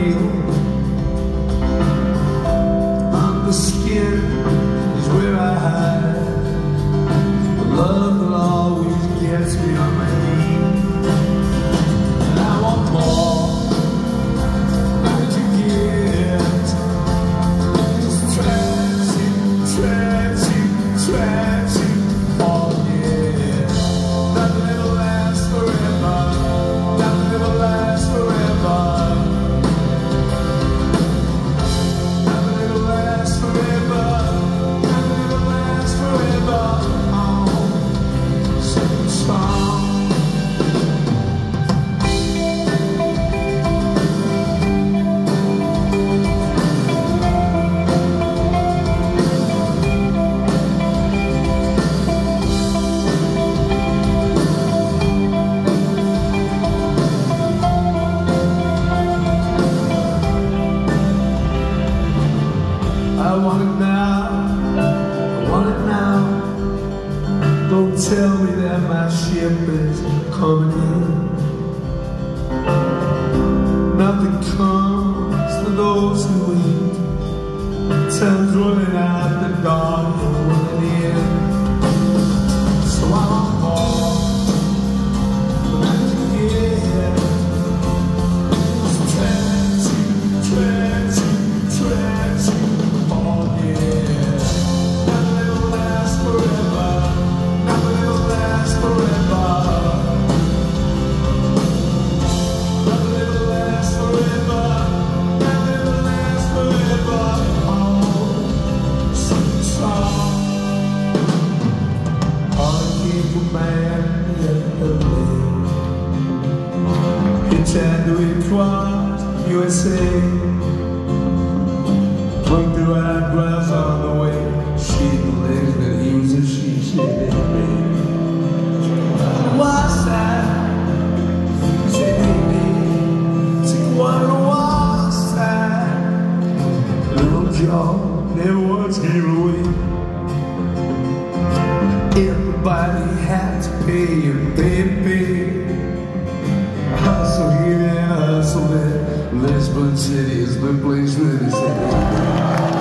feel. On the skin is where I hide the love that always gets me on my knees. And I want more than you get. Just try to forget. Nothing ever lasts forever. Nothing ever lasts forever. Nothing ever lasts forever. Nothing ever lasts forever. Oh, sing a song. I want it now, I want it now. Don't tell me that my ship is coming in. Nothing comes to those who wait. Time's running out, the dawn is running in. So I want more than you get. Try to forget. Nothing ever lasts forever. Nothing ever lasts forever. Nothing ever lasts forever. Nothing ever lasts forever. Oh, sing a song. All I came from Miami yesterday. Hitchhiking across USA. Looked through eyebrows on the way. She believes that he was a she baby. What's that? He said, hey baby, take one of the what's that? Little John never once gave away. Everybody had to pay and pay. Hustle here and hustle there. Lisbon City is the place where they say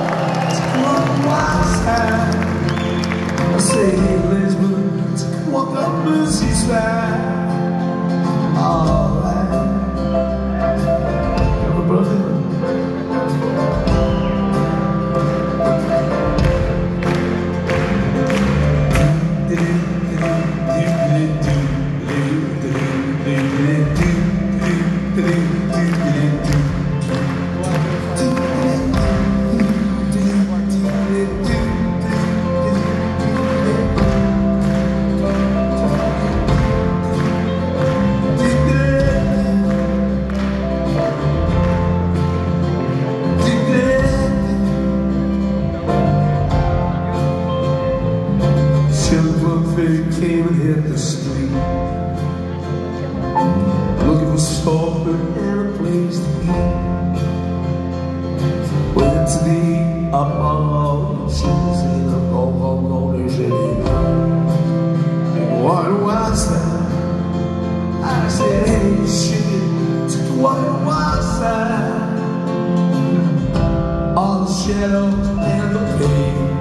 I say, hey Lisbon, take a walk up Merseyside. Alright, have a brother. Came and hit the street, looking for supper and a place to eat. Went to the Apollo, she was in a go-go-go, they said, what was that? I said, hey, shit, what was that? All the shadows and the pain.